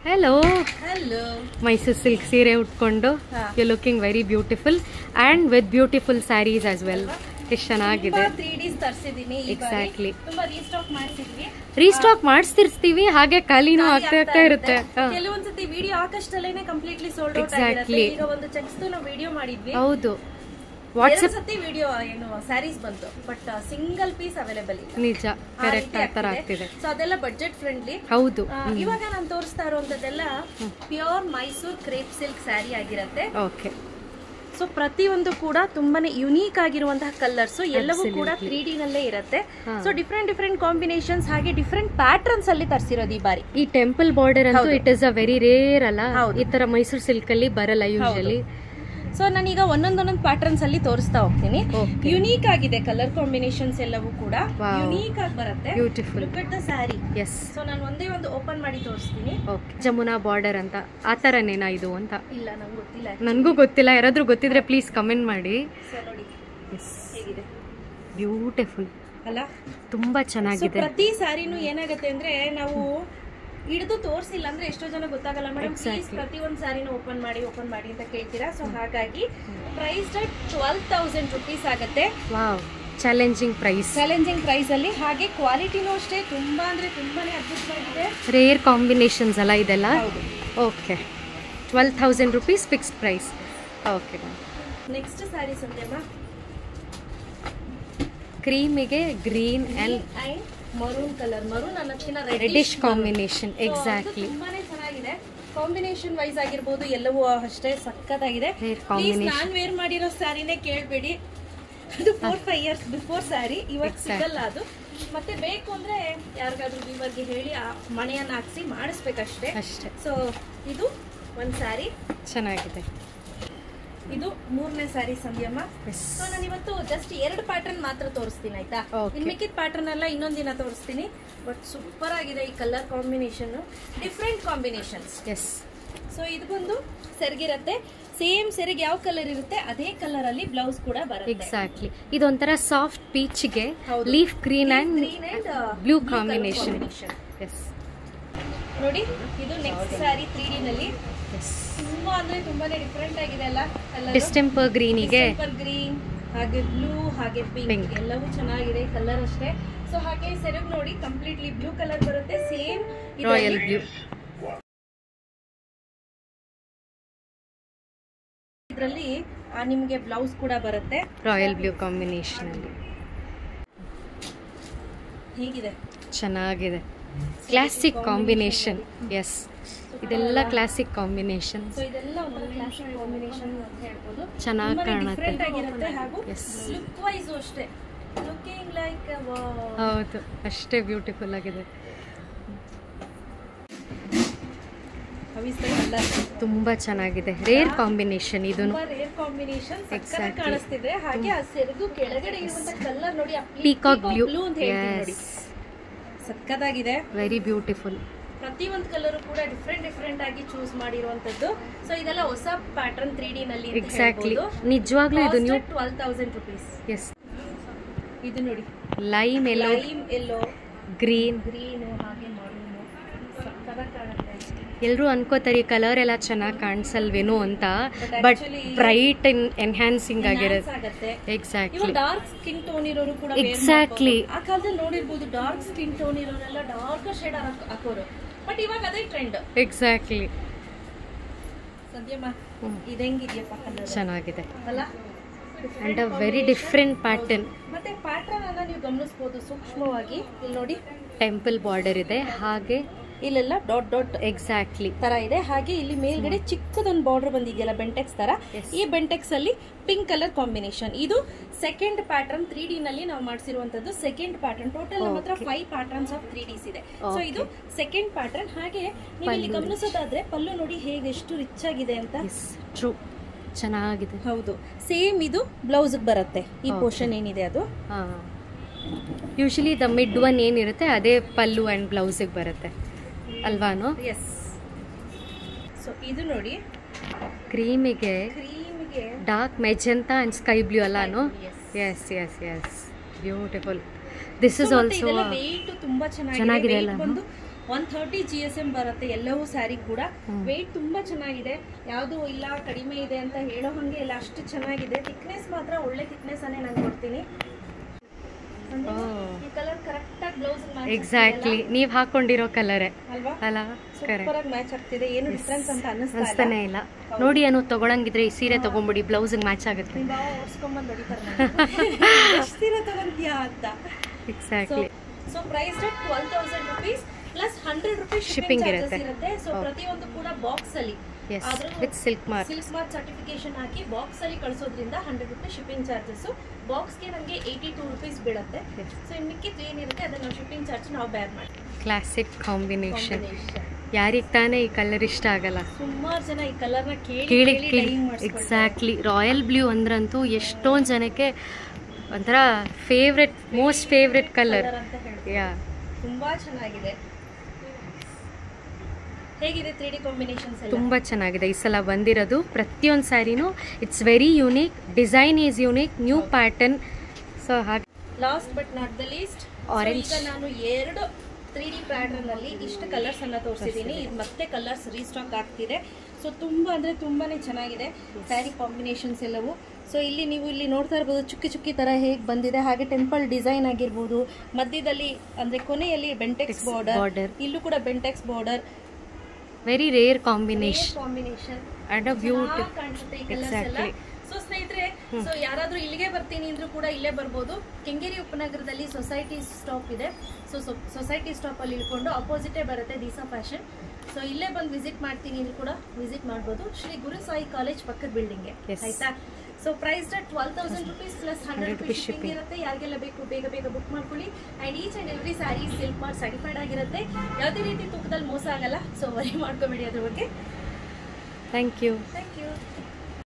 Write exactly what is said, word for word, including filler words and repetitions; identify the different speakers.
Speaker 1: Hello.
Speaker 2: Hello.
Speaker 1: Mysore silk ಸೀರೆ ಉಟ್ಕೊಂಡು you looking very beautiful and with beautiful sarees as well. ಎಷ್ಟು ಚೆನ್ನಾಗಿದೆ.
Speaker 2: Three Ds ತರಿಸಿದೀನಿ.
Speaker 1: Exactly.
Speaker 2: ತುಂಬಾ ರೀಸ್ಟಾಕ್ ಮಾಡ್ತಿದ್ವಿ.
Speaker 1: ರೀಸ್ಟಾಕ್ ಮಾಡಿಸ್ತಿರ್ತೀವಿ, ಹಾಗೆ ಖಾಲಿನೂ ಆಗ್ತಾ ಆಗ್ತಾ ಇರುತ್ತೆ.
Speaker 2: ಕೆಲವೊಂದ್ಸತಿ ವಿಡಿಯೋ ಹಾಕಷ್ಟಲ್ಲೇನೆ ಕಂಪ್ಲೀಟ್ಲಿ ಸೋಲ್ಡ್ ಔಟ್ ಆಗಿರುತ್ತೆ. ಈಗ ಒಂದು ಚೆಕ್ಸ್ ನಾವು ವಿಡಿಯೋ ಮಾಡಿದ್ವಿ.
Speaker 1: ಹೌದು. ವಾಟ್ಸ್ಆಪ್
Speaker 2: ಸತಿ ವಿಡಿಯೋ ಏನು ಸ್ಯಾರೀಸ್ ಬಂತು, ಬಟ್ ಸಿಂಗಲ್ ಪೀಸ್ ಅವೈಲೇಬಲ್ ಇಲ್ಲ.
Speaker 1: ನಿಜ, ಕರೆಕ್ಟ್ ಆ ತರ ಆಗ್ತಿದೆ.
Speaker 2: ಸೊ ಅದೆಲ್ಲ ಬಜೆಟ್ ಫ್ರೆಂಡ್ಲಿ.
Speaker 1: ಹೌದು.
Speaker 2: ಇವಾಗ ನಾನು ತೋರಿಸ್ತಾ ಇರುವಂತದ್ದೆಲ್ಲ pure Mysore crepe silk saree ಆಗಿರುತ್ತೆ.
Speaker 1: ಓಕೆ.
Speaker 2: ಸೊ ಪ್ರತಿಯೊಂದು ಕೂಡ ತುಂಬಾನೇ ಯುನೀಕ್ ಆಗಿರುವಂತಹ ಕಲರ್ಸ್, ಎಲ್ಲವೂ ಕೂಡ ತ್ರೀ ಡಿ ನಲ್ಲೇ ಇರುತ್ತೆ. ಸೊ ಡಿಫ್ರೆಂಟ್ ಡಿಫ್ರೆಂಟ್ ಕಾಂಬಿನೇಷನ್ಸ್ ಹಾಗೆ ಡಿಫ್ರೆಂಟ್ ಪ್ಯಾಟರ್ನ್ಸ್ ಅಲ್ಲಿ ತರಿಸಿರೋದು ಈ ಬಾರಿ.
Speaker 1: ಈ ಟೆಂಪಲ್ ಬಾರ್ಡರ್ ಅಂತೂ it is a very rare ಅಲ್ಲ, ಈ ತರ ಮೈಸೂರು ಸಿಲ್ಕ್ ಅಲ್ಲಿ ಬರಲ್ಲ ಯೂಶಲಿ.
Speaker 2: ಸೊ ನಾನೀಗ ಒಂದೊಂದೊಂದೊಂದು ಪ್ಯಾಟರ್ನ್ಸ್ ಅಲ್ಲಿ ತೋರಿಸ್ತಾ ಹೋಗ್ತೀನಿ. ಯುನೀಕ್ ಆಗಿದೆ ಕಲರ್ ಕಾಂಬಿನೇಷನ್ಸ್ ಎಲ್ಲವೂ ಕೂಡ ಯುನೀಕ್ ಆಗಿ ಬರುತ್ತೆ.
Speaker 1: Beautiful.
Speaker 2: Look at the saree.
Speaker 1: Yes.
Speaker 2: So ನಾನು ಒಂದೇ ಒಂದು ಓಪನ್ ಮಾಡಿ ತೋರಿಸ್ತೀನಿ.
Speaker 1: ಓಕೆ. ಜಮುನಾ ಬಾರ್ಡರ್ ಅಂತ ಆ ತರನೇನಾ ಇದು ಅಂತ?
Speaker 2: ಇಲ್ಲ, ನಂಗೆ ಗೊತ್ತಿಲ್ಲ.
Speaker 1: ನನಗೂ ಗೊತ್ತಿಲ್ಲ, ಯಾರಾದ್ರೂ ಗೊತ್ತಿದ್ರೆ ಪ್ಲೀಸ್ ಕಮೆಂಟ್ ಮಾಡಿ.
Speaker 2: ಸೊ ನೋಡಿ ಹೇಗಿದೆ,
Speaker 1: ಬ್ಯೂಟಿಫುಲ್
Speaker 2: ಅಲ್ಲ?
Speaker 1: ತುಂಬಾ ಚೆನ್ನಾಗಿದೆ.
Speaker 2: ಪ್ರತಿ ಸ್ಯಾರಿನೂ ಏನಾಗುತ್ತೆ ಅಂದ್ರೆ ನಾವು ಹಿಡಿದು ತೋರಿಸಿಲ್ಲ ಅಂದ್ರೆ ಎಷ್ಟೋ ಜನ ಗೊತ್ತಾಗಲ್ಲ ಮೇಡಮ್. ಪ್ಲೀಸ್ ಪ್ರತಿ ಒಂದು ಸ್ಯಾರಿನ ಓಪನ್ ಮಾಡಿ ಓಪನ್ ಮಾಡಿ ಅಂತ ಕೇಳ್ತೀರಾ. ಸೊ ಹಾಗಾಗಿ ಪ್ರೈಸ್ ಟ್ವೆಲ್ವ್ ತೌಸಂಡ್ ರುಪೀಸ್ ಆಗುತ್ತೆ.
Speaker 1: Wow, challenging price.
Speaker 2: Challenging price ಅಲ್ಲಿ. ಹಾಗೆ ಕ್ವಾಲಿಟಿನೂ ಅಷ್ಟೇ ತುಂಬಾ ಅಂದ್ರೆ ತುಂಬಾನೇ ಅದ್ಭುತವಾಗಿದೆ.
Speaker 1: ರೇರ್ ಕಾಂಬಿನೇಷನ್ಸ್ ಅಲ್ಲ ಇದೆಲ್ಲ. Okay. Twelve thousand rupees fixed price. Okay.
Speaker 2: Next saree ಸಂಧ್ಯಮ್ಮ,
Speaker 1: ಕ್ರೀಮಿಗೆ green and
Speaker 2: maroon colour. Maroon ಅನ್ನೋದಕ್ಕಿಂತ
Speaker 1: ರೆಡಿಶ್ ಕಾಂಬಿನೇಷನ್. ಎಕ್ಸಾಕ್ಟ್ಲಿ.
Speaker 2: ತುಂಬಾನೇ ಚೆನ್ನಾಗಿದೆ. ಕಾಂಬಿನೇಷನ್ ವೈಸ್ ಆಗಿರ್ಬೋದು, ಎಲ್ಲವೂ ಅಷ್ಟೇ ಸಕ್ಕತ್ತಾಗಿದೆ. ಪ್ಲೀಸ್ ನಾನ್ ವೇರ್ ಮಾಡಿರೋ ಸ್ಯಾರಿನೇ ಕೇಳ್ಬೇಡಿ, ಅದು four five years before saree. ಇವಾಗ ಸಿಗಲ್ಲ ಅದು. ಮತ್ತೆ ಬೇಕು ಅಂದ್ರೆ ಯಾರಿಗಾದ್ರೂ ವಿವರ್ಗೆ ಹೇಳಿ ಆ ಮಣೆಯನ್ನ ಹಾಕ್ಸಿ ಮಾಡಿಸ್ಬೇಕಷ್ಟೇ
Speaker 1: ಅಷ್ಟೇ.
Speaker 2: ಸೊ ಇದು ಒಂದ್ ಸ್ಯಾರಿ
Speaker 1: ಚೆನ್ನಾಗಿದೆ.
Speaker 2: ಇದು ಮೂರನೇ ಸ್ಯಾರಿ ಸಂಧ್ಯಮ್ಮ. ಸೊ ನಾನು ಇವತ್ತು ಜಸ್ಟ್ ಎರಡು ಪ್ಯಾಟರ್ನ್ ಮಾತ್ರ ತೋರಿಸ್ತೀನಿ, ಆಯ್ತಾ? ಇನ್ ಮಿಕ್ಕಿದ ಪ್ಯಾಟರ್ನ್ ಎಲ್ಲ ಇನ್ನೊಂದ್ ದಿನ ತೋರಿಸ್ತೀನಿ. ಬಟ್ ಸೂಪರ್ ಆಗಿದೆ ಈ colour combination, different combinations.
Speaker 1: Yes.
Speaker 2: So ಇದು ಬಂದು ಸೆರಗಿರತ್ತೆ. ಸೇಮ್ ಸೆರಗ್ ಯಾವ ಕಲರ್ ಇರುತ್ತೆ ಅದೇ ಕಲರ್ ಅಲ್ಲಿ ಬ್ಲೌಸ್ ಕೂಡ ಬರುತ್ತೆ.
Speaker 1: ಎಕ್ಸಾಕ್ಟ್ಲಿ. ಇದೊಂಥರ ಸಾಫ್ಟ್ ಪೀಚ್ಗೆ leaf green and blue combination. Yes.
Speaker 2: ನೋಡಿ, ಇದು ನೆಕ್ಸ್ಟ್ ಸ್ಯಾರಿ ತ್ರೀ ಡಿ ನಲ್ಲಿ. ತುಂಬಾ ಅಂದ್ರೆ ತುಂಬಾನೇ ಡಿಫ್ರೆಂಟ್ ಆಗಿದೆ ಅಲ್ಲ?
Speaker 1: ಡಿಸ್ಟೆಂಪರ್ ಗ್ರೀನಿಗೆ
Speaker 2: ಗ್ರೀನ್ ಹಾಗೆ ಬ್ಲೂ ಹಾಗೆ ಪಿಂಕ್ ಎಲ್ಲವೂ ಚೆನ್ನಾಗಿದೆ ಕಲರ್ ಅಷ್ಟೇ. ಸೊ ಹಾಗೆ ಸೆರಗ್ ನೋಡಿ ಕಂಪ್ಲೀಟ್ಲಿ ಬ್ಲೂ ಕಲರ್ ಬರುತ್ತೆ. Same
Speaker 1: royal blue.
Speaker 2: ಇದರಲ್ಲಿ ನಿಮ್ಗೆ ಬ್ಲೌಸ್ ಕೂಡ ಬರುತ್ತೆ
Speaker 1: ರಾಯಲ್ ಬ್ಲೂ ಕಾಂಬಿನೇಷನ್ ಅಲ್ಲಿ.
Speaker 2: ಹೇಗಿದೆ?
Speaker 1: ಚೆನ್ನಾಗಿದೆ. Classic combination. ಎಸ್, ಇದೆಲ್ಲ ಕ್ಲಾಸಿಕ್ ಕಾಂಬಿನೇಷನ್.
Speaker 2: ಸೊ ಇದೆಲ್ಲ ಒಂದು ಕ್ಲಾಸಿಕ್ ಕಾಂಬಿನೇಷನ್ ಅಂತ ಹೇಳ್ಬೋದು.
Speaker 1: ಚೆನ್ನಾಗಿ ಕಾಣುತ್ತೆ.
Speaker 2: ಡಿಫರೆಂಟ್ ಆಗಿರುತ್ತೆ. ಹಾಗೂ ಲುಕ್ ವೈಸ್ ಅಷ್ಟೇ ಲುಕಿಂಗ್ ಲೈಕ್
Speaker 1: ಹೌದು, ಅಷ್ಟೇ ಬ್ಯೂಟಿಫುಲ್ ಆಗಿದೆ. ತುಂಬಾ ಚೆನ್ನಾಗಿದೆ. ರೇರ್ ಕಾಂಬಿನೇಷನ್ ಇದು.
Speaker 2: ರೇರ್ ಕಾಂಬಿನೇಷನ್ ಸಕ್ಕತ್ತಾಗಿ ಕಾಣಿಸ್ತಿದೆ. ಹಾಗೆ ಆ ಸೆರಗು ಕೆಳಗಡೆ ಇರುವಂತ ಕಲರ್ ನೋಡಿ,
Speaker 1: ಪೀಕಾಕ್ ಬ್ಲೂ
Speaker 2: ಅಂತ ಹೇಳ್ತೀನಿ ನೋಡಿ, ಸಕ್ಕತ್ತಾಗಿದೆ.
Speaker 1: Very beautiful.
Speaker 2: ಪ್ರತಿ ಒಂದು ಕಲರ್ ಕೂಡ ಡಿಫ್ರೆಂಟ್ ಡಿಫ್ರೆಂಟ್ ಆಗಿ ಚೂಸ್ ಮಾಡಿರುವಂತದ್ದು. ಸೊ ಇದೆಲ್ಲ ಹೊಸ ಪ್ಯಾಟರ್ನ್ ತ್ರೀ ಡಿ ನಲ್ಲಿ.
Speaker 1: ಎಕ್ಸಾಕ್ಟ್ಲಿ. ನಿಜವಾಗ್ಲೂ ಇದು new
Speaker 2: twelve thousand rupees.
Speaker 1: Yes.
Speaker 2: ಇದು ನೋಡಿ,
Speaker 1: lime yellow,
Speaker 2: lime yellow,
Speaker 1: green
Speaker 2: green ಹಾಗೆ ಮರೂನ್, ಸಕ್ಕತ್ತಾಗಿ ಕಾಣುತ್ತೆ.
Speaker 1: ಎಲ್ಲರೂ ಅನ್ಕೋತಾರೆ ಈ ಕಲರ್ ಎಲ್ಲ ಚೆನ್ನಾಗಿ ಕಾಣಿಸಲ್ವೇನೋ ಅಂತ, ಬಟ್ ಬ್ರೈಟ್ ಎನ್ಹ್ಯಾನ್ಸಿಂಗ್ ಆಗಿರುತ್ತೆ. ಎಕ್ಸಾಕ್ಟ್ಲಿ.
Speaker 2: ಡಾರ್ಕ್ ಸ್ಕಿನ್ ಟೋನ್ ಇರೋರು ಕೂಡ
Speaker 1: ಎಕ್ಸಾಕ್ಟ್ಲಿ
Speaker 2: ಆ ಕಾಲದಲ್ಲಿ ನೋಡಿರ್ಬೋದು. ಡಾರ್ಕ್ ಸ್ಕಿನ್ ಟೋನ್ ಇರೋರೆಲ್ಲ ಡಾರ್ಕ್ ಶೇಡ್ ಹಾಕೋರು, ಬಟ್ ಇವಾಗ ಅದೇ ಟ್ರೆಂಡ್.
Speaker 1: ಎಕ್ಸಾಕ್ಟ್ಲಿ.
Speaker 2: ಸದ್ಯಮ್ಮ ಇದು ಹೆಂಗಿದೆಯಪ್ಪ ಕಲರ್?
Speaker 1: ಚೆನ್ನಾಗಿದೆ
Speaker 2: ಅಲ್ಲ?
Speaker 1: And a very different pattern.
Speaker 2: ಮತ್ತೆ ಪ್ಯಾಟರ್ನ್ ಅನ್ನ ನೀವು ಗಮನಿಸಬಹುದು ಸೂಕ್ಷ್ಮವಾಗಿ. ಇಲ್ಲಿ ನೋಡಿ,
Speaker 1: ಟೆಂಪಲ್ ಬಾರ್ಡರ್ ಇದೆ, ಹಾಗೆ
Speaker 2: ಇಲ್ಲೆಲ್ಲ ಡಾಟ್ ಡಾಟ್
Speaker 1: ಎಕ್ಸಾಕ್ಟ್ಲಿ
Speaker 2: ತರ ಇದೆ. ಹಾಗೆ ಇಲ್ಲಿ ಮೇಲ್ಗಡೆ ಚಿಕ್ಕದೊಂದು ಬಾರ್ಡರ್ ಬಂದಿದೆಯಲ್ಲ ಬೆಂಟೆಕ್ಸ್ ತರ. ಈ ಬೆಂಟೆಕ್ಸ್ ಅಲ್ಲಿ ಪಿಂಕ್ ಕಲರ್ ಕಾಂಬಿನೇಷನ್. ಇದು ಸೆಕೆಂಡ್ ಪ್ಯಾಟರ್ನ್ ತ್ರೀ ಡಿ ನಲ್ಲಿ ನಾವು ಮಾಡಿಸಿರುವಂತದ್ದು. Second pattern. ಟೋಟಲ್ ನಮ್ಮ ಹತ್ರ five patterns of three Ds ಇದೆ. ಸೊ ಇದು ಸೆಕೆಂಡ್ ಪ್ಯಾಟರ್ನ್. ಹಾಗೆ ನೀವು ಇಲ್ಲಿ ಗಮನಿಸೋದಾದ್ರೆ ಪಲ್ಲು ನೋಡಿ ಹೇಗೆ ಎಷ್ಟು ರಿಚ್ ಆಗಿದೆ ಅಂತ.
Speaker 1: ಟ್ರೂ, ಚೆನ್ನಾಗಿದೆ.
Speaker 2: ಹೌದು, ಸೇಮ್ ಇದು ಬ್ಲೌಸ್ ಬರುತ್ತೆ. ಈ ಪೋರ್ಷನ್ ಏನಿದೆ ಅದು
Speaker 1: ಯೂಶಲಿ ದ ಮಿಡ್ ಒನ್ ಏನಿರುತ್ತೆ ಅದೇ ಪಲ್ಲು ಅಂಡ್ ಬ್ಲೌಸಿಗೆ ಬರುತ್ತೆ ಅಲ್ವಾನು?
Speaker 2: ಎಸ್. ಸೊ ಇದು ನೋಡಿ,
Speaker 1: ಕ್ರೀಮಿಗೆ
Speaker 2: ಕ್ರೀಮಿಗೆ
Speaker 1: dark magenta and sky blue ಅಲ್ಲಾನು? Yes yes yes beautiful. This is also
Speaker 2: weight ತುಂಬಾ
Speaker 1: ಚೆನ್ನಾಗಿದೆ ಅಲ್ಲ?
Speaker 2: ಬಂದು one thirty G S M ಬರುತ್ತೆ ಎಲ್ಲವೂ ಸ್ಯಾರಿ ಕೂಡ. ವೆಯ್ಟ್ ತುಂಬಾ ಚೆನ್ನಾಗಿದೆ, ಯಾವುದು ಇಲ್ಲ ಕಡಿಮೆ ಇದೆ ಅಂತ ಹೇಳೋ ಹಂಗೆ ಇಲ್ಲ, ಅಷ್ಟು ಚೆನ್ನಾಗಿದೆ. ಥಿಕ್ನೆಸ್ ಮಾತ್ರ ಒಳ್ಳೆ ಥಿಕ್ನೆಸ್ ಅನ್ನೇ ನಾನು ಕೊಡ್ತೀನಿ. ಈ ಕಲರ್ ಕರೆಕ್ಟ್ ಆಗಿ ಬ್ಲೌಸ್
Speaker 1: ಎಕ್ಸಾಕ್ಟ್ಲಿ ನೀವು ಹಾಕೊಂಡಿರೋ ಕಲರೇ
Speaker 2: ಅಲ್ವಾ?
Speaker 1: ಅಲ್ಲ,
Speaker 2: ಸೂಪರ್ ಆಗಿ ಮ್ಯಾಚ್ ಆಗ್ತಿದೆ, ಏನು ಡಿಫರೆನ್ಸ್ ಅಂತ
Speaker 1: ಅನಿಸ್ತಾನೆ ಇಲ್ಲ. ನೋಡಿ, ಏನು ತಗೊಳಂಗಿದ್ರೆ ಈ ಸೀರೆ ತಗೊಂಡ್ಬಿಡಿ, ಬ್ಲೌಸ್ ಮ್ಯಾಚ್ ಆಗುತ್ತೆ.
Speaker 2: ಓಡಿಸ್ಕೊಂಡ್ಬಂದು ಹೊಡಿತಾರೆ ಸೀರೆ ತಗೊಂತೀಯಾ ಅಂತ.
Speaker 1: Exactly.
Speaker 2: So price twelve thousand rupees plus hundred rupees
Speaker 1: Shipping
Speaker 2: shipping
Speaker 1: ಇರುತ್ತೆ.
Speaker 2: ಇರುತ್ತೆ. ಸೊ ಪ್ರತಿಯೊಂದು ಕೂಡ ಬಾಕ್ಸ್ ಅಲ್ಲಿ
Speaker 1: with silk mark
Speaker 2: silk mark certification ಹಾಕಿ ಬಾಕ್ಸ್ ಅಲ್ಲಿ ಕಳಿಸೋದ್ರಿಂದ ಹಂಡ್ರೆಡ್ ರುಪೀಸ್ ಶಿಪ್ಪಿಂಗ್ ಚಾರ್ಜಸ್. ಬಾಕ್ಸ್ಗೆ ನಮಗೆ ಏಯ್ಟಿ ಟೂ ರುಪೀಸ್ ಬೀಳುತ್ತೆ. ಸೊ ಇನ್ನು ಮಿಕ್ಕಿದ್ದು ಏನಿರುತ್ತೆ ಅದನ್ನ ನಾವು ಶಿಪ್ಪಿಂಗ್ ಚಾರ್ಜ್ ನಾವು ಬೇರ್ ಮಾಡ್ತೀವಿ.
Speaker 1: Classic combination. ಯಾರಿಗೆ ತಾನೇ ಈ ಕಲರ್ ಇಷ್ಟ ಆಗಲ್ಲ?
Speaker 2: ಸುಮಾರು ಜನ ಈ ಕಲರ್ನ ಕೇಳಿ
Speaker 1: ಕೇಳಿ
Speaker 2: ಕೇಳಿ
Speaker 1: ಕೇಳಿ
Speaker 2: dyeing ಮಾಡ್ಸ್ಕೊಳ್ತಾರೆ.
Speaker 1: ಎಕ್ಸಾಕ್ಟ್ಲಿ. ರಾಯಲ್ ಬ್ಲೂ ಅಂದ್ರಂತೂ ಎಷ್ಟೊಂದು ಜನಕ್ಕೆ ಒಂಥರ ಫೇವ್ರೆಟ್, ಮೋಸ್ಟ್ ಫೇವ್ರೆಟ್ ಕಲರ್.
Speaker 2: ಅಂತ ಹೇಳ್ತಾರೆ.
Speaker 1: ಯಾ,
Speaker 2: ತುಂಬಾ ಚೆನ್ನಾಗಿದೆ. ಹೇಗಿದೆ ತ್ರೀ ಡಿ ಕಾಂಬಿನೇಷನ್ಸ್ ಎಲ್ಲ?
Speaker 1: ತುಂಬ ಚೆನ್ನಾಗಿದೆ ಈ ಸಲ ಬಂದಿರೋದು. ಪ್ರತಿಯೊಂದು ಸ್ಯಾರಿನೂ it's very unique, design is unique, new pattern. So ಹಾಗೆ
Speaker 2: last but not the least,
Speaker 1: Orange.
Speaker 2: ಈಗ ನಾನು ಎರಡು ತ್ರೀ ಡಿ ಪ್ಯಾಟರ್ನ್ ಅಲ್ಲಿ ಇಷ್ಟು ಕಲರ್ಸ್ ಅನ್ನ ತೋರಿಸಿದ್ದೀನಿ. ಇದು ಮತ್ತೆ ಕಲರ್ಸ್ ರೀಸ್ಟಾಕ್ ಆಗ್ತಿದೆ. ಸೊ ತುಂಬಾ ಅಂದ್ರೆ ತುಂಬಾನೇ ಚೆನ್ನಾಗಿದೆ ಸ್ಯಾರಿ ಕಾಂಬಿನೇಷನ್ಸ್ ಎಲ್ಲವೂ. ಸೊ ಇಲ್ಲಿ ನೀವು ಇಲ್ಲಿ ನೋಡ್ತಾ ಇರ್ಬೋದು ಚುಕ್ಕಿ ಚುಕ್ಕಿ ತರ ಹೇಗೆ ಬಂದಿದೆ. ಹಾಗೆ ಟೆಂಪಲ್ ಡಿಸೈನ್ ಆಗಿರ್ಬೋದು, ಮಧ್ಯದಲ್ಲಿ ಅಂದ್ರೆ ಕೊನೆಯಲ್ಲಿ ಬೆಂಟೆಕ್ಸ್ ಬಾರ್ಡರ್,
Speaker 1: border.
Speaker 2: ಇಲ್ಲೂ ಕೂಡ Bentex border.
Speaker 1: Very rare combination
Speaker 2: combination
Speaker 1: and a beauty.
Speaker 2: ಕಾಣಿಸುತ್ತೆ ಈ ಕಲರ್ಸ್ ಎಲ್ಲ. ಸೊ ಸ್ನೇಹಿತರೆ, ಸೊ ಯಾರಾದ್ರೂ ಇಲ್ಲಿಗೆ ಬರ್ತೀನಿ ಅಂದ್ರೂ ಕೂಡ ಇಲ್ಲೇ ಬರ್ಬೋದು. ಕೆಂಗೇರಿ ಉಪನಗರದಲ್ಲಿ ಸೊಸೈಟಿ ಸ್ಟಾಪ್ ಇದೆ. ಸೊ ಸೊಸೈಟಿ ಸ್ಟಾಪ್ ಅಲ್ಲಿ ಇಳ್ಕೊಂಡು ಅಪೋಸಿಟೇ ಬರುತ್ತೆ ದೀಸಾ ಫ್ಯಾಷನ್. ಸೊ ಇಲ್ಲೇ ಬಂದು ವಿಸಿಟ್ ಮಾಡ್ತೀನಿ ಅಂದ್ರೂ ಕೂಡ ವಿಸಿಟ್ ಮಾಡ್ಬೋದು. ಶ್ರೀ ಗುರು ಸಾಯಿ ಕಾಲೇಜ್ ಪಕ್ಕದ ಬಿಲ್ಡಿಂಗ್ಗೆ, ಆಯ್ತಾ? So price twelve thousand rupees plus hundred rupees shipping ಇರುತ್ತೆ. ಯಾರಿಗೆಲ್ಲ ಬೇಕು ಬೇಗ ಬೇಗ ಬುಕ್ ಮಾಡ್ಕೊಳ್ಳಿ. And each and every saree silk mark certified ಆಗಿರುತ್ತೆ. ಯಾವುದೇ ರೀತಿ ತೂಕದಲ್ಲಿ ಮೋಸ ಆಗಲ್ಲ. ಸೊ ವರಿ ಮಾಡ್ಕೊಬೇಡಿ ಅದ್ರ ಬಗ್ಗೆ.
Speaker 1: Thank you.
Speaker 2: Thank you.